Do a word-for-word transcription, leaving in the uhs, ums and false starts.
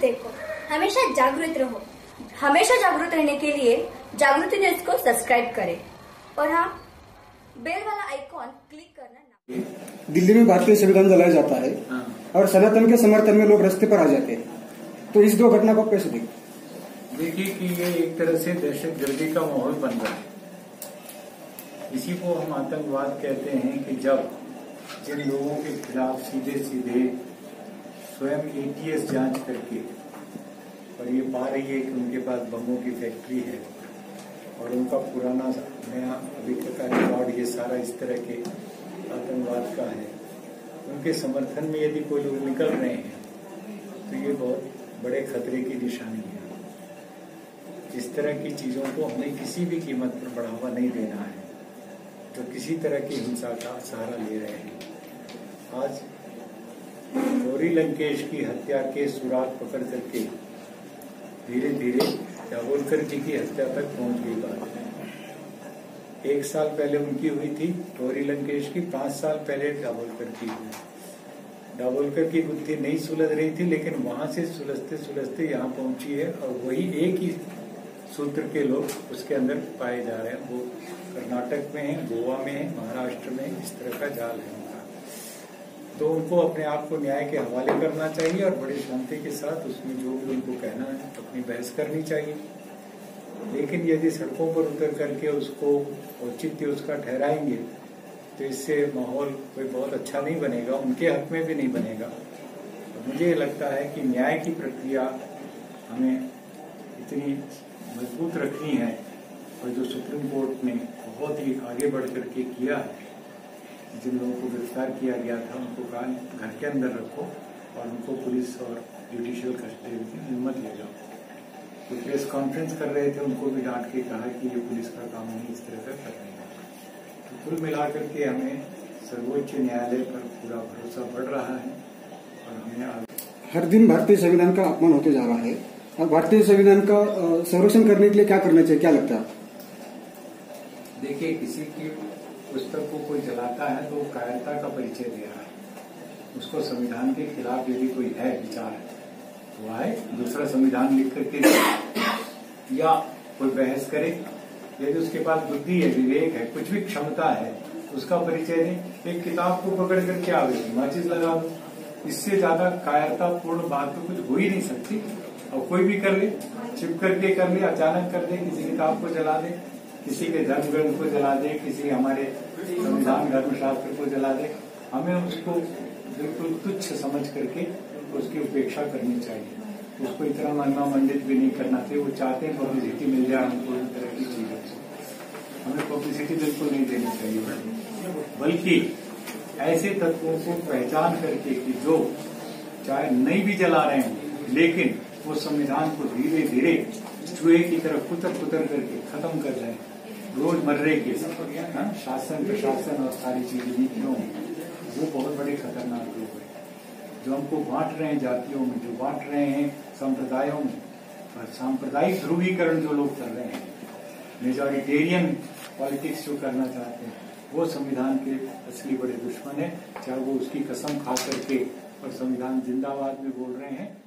देखो, हमेशा जागरूक रहो। हमेशा जागरूक रहने के लिए जागृति न्यूज को सब्सक्राइब करें और हाँ, बेल वाला आइकॉन क्लिक करना ना। दिल्ली में भारतीय संविधान जलाया जाता है और सनातन के समर्थन में लोग रास्ते पर आ जाते हैं, तो इस दो घटना को कैसे देखते? देखिए कि ये एक तरह से दहशतगर्दी का माहौल बन रहा है। इसी को हम आतंकवाद कहते हैं कि जब जिन लोगों के खिलाफ सीधे सीधे स्वयं एटीएस जांच करके और ये पा रही है कि उनके पास बमों की फैक्ट्री है और उनका पुराना नया अभी तक का रिकॉर्ड ये सारा इस तरह के आतंकवाद का है, उनके समर्थन में यदि कोई लोग निकल रहे हैं तो ये बहुत बड़े खतरे की निशानी है। इस तरह की चीजों को हमें किसी भी कीमत पर बढ़ावा नहीं देना है जो तो किसी तरह की हिंसा का सहारा ले रहे हैं। आज गौरी लंकेश की हत्या के सुराग पकड़ करके धीरे धीरे दाभोलकर जी की हत्या तक पहुंच गई बात। एक साल पहले उनकी हुई थी गौरी लंकेश की, पांच साल पहले दाभोलकर की हुई। दाभोलकर की बुद्धि नहीं सुलझ रही थी, लेकिन वहां से सुलझते सुलझते यहाँ पहुंची है और वही एक ही सूत्र के लोग उसके अंदर पाए जा रहे हैं। वो कर्नाटक में है, गोवा में है, महाराष्ट्र में, इस तरह का जाल है उनका। तो उनको अपने आप को न्याय के हवाले करना चाहिए और बड़ी शांति के साथ उसमें जो भी उनको कहना है अपनी बहस करनी चाहिए। लेकिन यदि सड़कों पर उतर करके उसको औचित्य उसका ठहराएंगे तो इससे माहौल कोई बहुत अच्छा नहीं बनेगा, उनके हक में भी नहीं बनेगा। तो मुझे लगता है कि न्याय की प्रक्रिया हमें इतनी मजबूत रखनी है और जो सुप्रीम कोर्ट ने बहुत ही आगे बढ़ करके किया है, जिन लोगों को गिरफ्तार किया गया था उनको कहा घर के अंदर रखो और उनको पुलिस और जुडिशियल कस्टडी की हिम्मत ले जाओ। तो प्रेस कॉन्फ्रेंस कर रहे थे, उनको भी डांट के कहा कि ये पुलिस का काम नहीं, इस तरह का कर रहे हैं। तो कुल मिलाकर के हमें सर्वोच्च न्यायालय पर पूरा भरोसा बढ़ रहा है और हमें हर दिन भारतीय संविधान का अपमान होते जा रहा है। अब भारतीय संविधान का संरक्षण करने के लिए क्या करना चाहिए, क्या लगता है? देखिए, किसी की पुस्तक को कोई जलाता है तो वो कायरता का परिचय दे रहा है। उसको संविधान के खिलाफ यदि कोई है विचार तो आए, दूसरा संविधान लिख करके या कोई बहस करे। यदि उसके पास बुद्धि है, विवेक है, कुछ भी क्षमता है, उसका परिचय दे। एक किताब को पकड़ करके आवेगी, माचिस लगा दो, इससे ज्यादा कायरतापूर्ण बात तो कुछ हो ही नहीं सकती। और कोई भी कर ले, छिप करके कर ले, अचानक कर दे, किसी किताब को जला दे, किसी के धर्म ग्रंथ को जला दे, किसी हमारे संविधान धर्मशास्त्र को जला दे, हमें उसको बिल्कुल तुच्छ समझ करके उसकी उपेक्षा करनी चाहिए। उसको इतना महिमा मंडित भी नहीं करना चाहिए। वो चाहते हैं पब्लिसिटी मिल जाए उनको इन तरह की चीजों से, हमें पब्लिसिटी बिल्कुल नहीं देनी चाहिए। बल्कि ऐसे तत्वों को पहचान करके कि जो चाहे नहीं भी जला रहे हैं लेकिन वो संविधान को धीरे धीरे चूहे की तरह कुतर कुतर करके खत्म कर रहे हैं। रोजमर्रे के शासन प्रशासन और सारी चीजें नीतियों में वो बहुत बड़े खतरनाक लोग हैं जो हमको बांट रहे हैं जातियों में, जो बांट रहे हैं संप्रदायों में, और सांप्रदायिक ध्रुवीकरण जो लोग कर रहे हैं, मेजॉरिटेरियन पॉलिटिक्स जो करना चाहते हैं, वो संविधान के असली बड़े दुश्मन है। चाहे वो उसकी कसम खा करके और संविधान जिंदाबाद में बोल रहे हैं।